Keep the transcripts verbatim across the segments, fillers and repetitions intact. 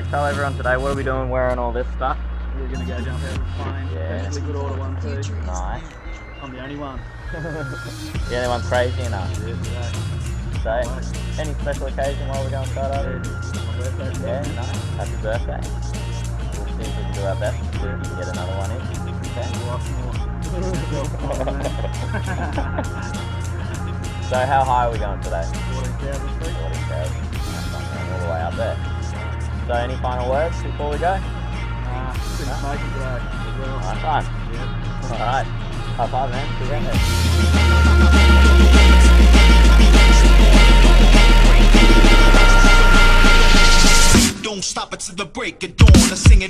tell everyone today what are we doing wearing all this stuff? We're going to go jump out of a plane. Yeah. Especially good order one too. Nice. I'm the only one. The only one crazy enough. Yeah, today. So, Nice. any special occasion while we're going skydiving? My birthday today. Yeah, nice. Happy birthday. We'll see if we can do our best to get another one in. Okay. Lots more. So how high are we going today? fourteen thousand feet. forty thousand. That's not going all the way up there. So any final words before we go? Nah, been smoking today as well. Nice one. Yeah. Alright. High five, man. See you out there. Don't stop it till the break of dawn. I'm singing.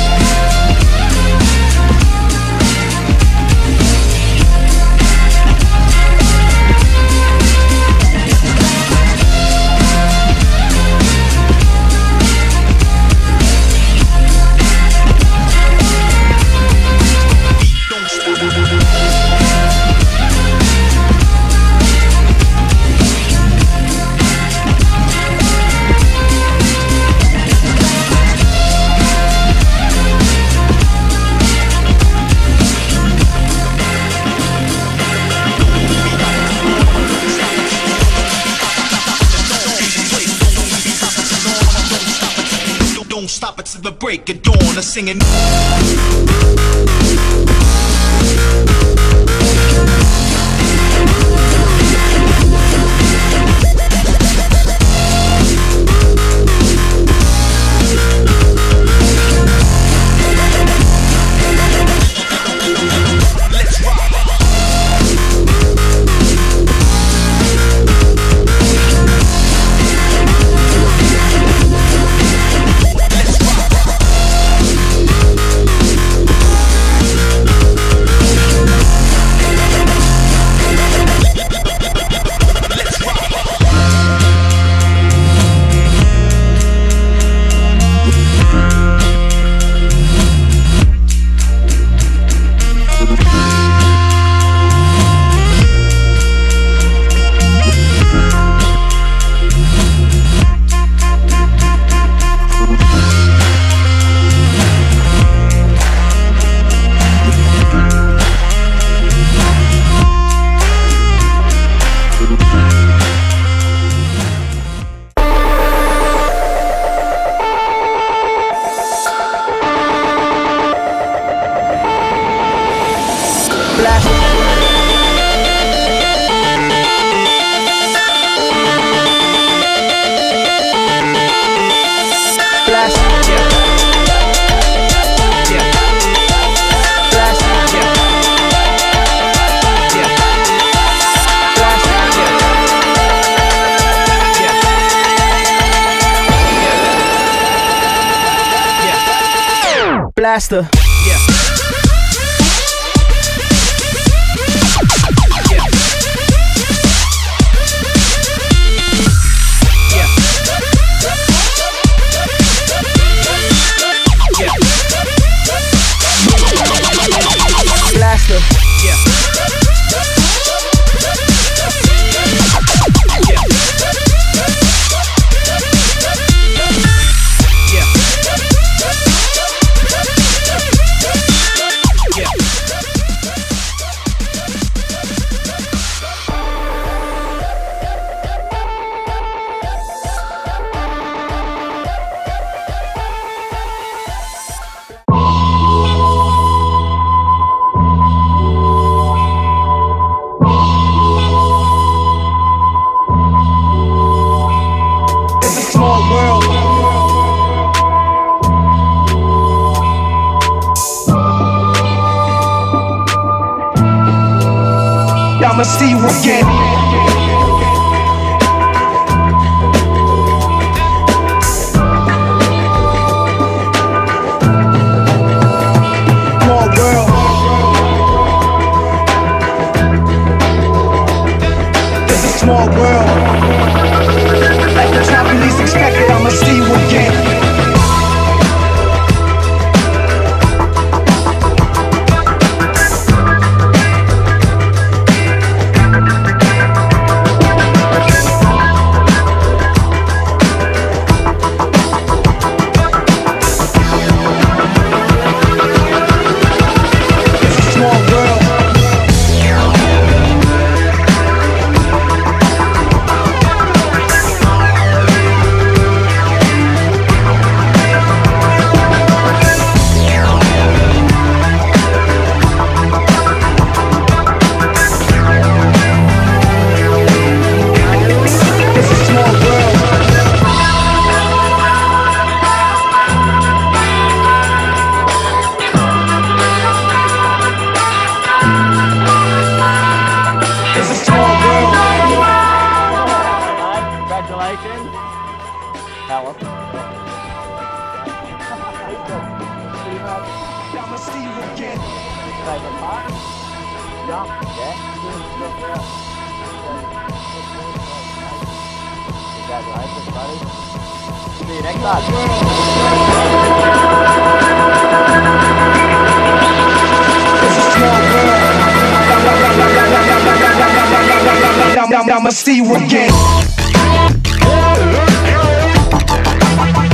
Don't stop it till the break of dawn. I'm singing. Blaster. Yeah. Blaster. Yeah. I'ma see you again. Small world. This is a small world. At the time you least expected, I'ma see you again. That was I'ma see you again. second part. Jump, yeah. Congratulations, buddy. See you next time. It's a small world. I'ma see you again.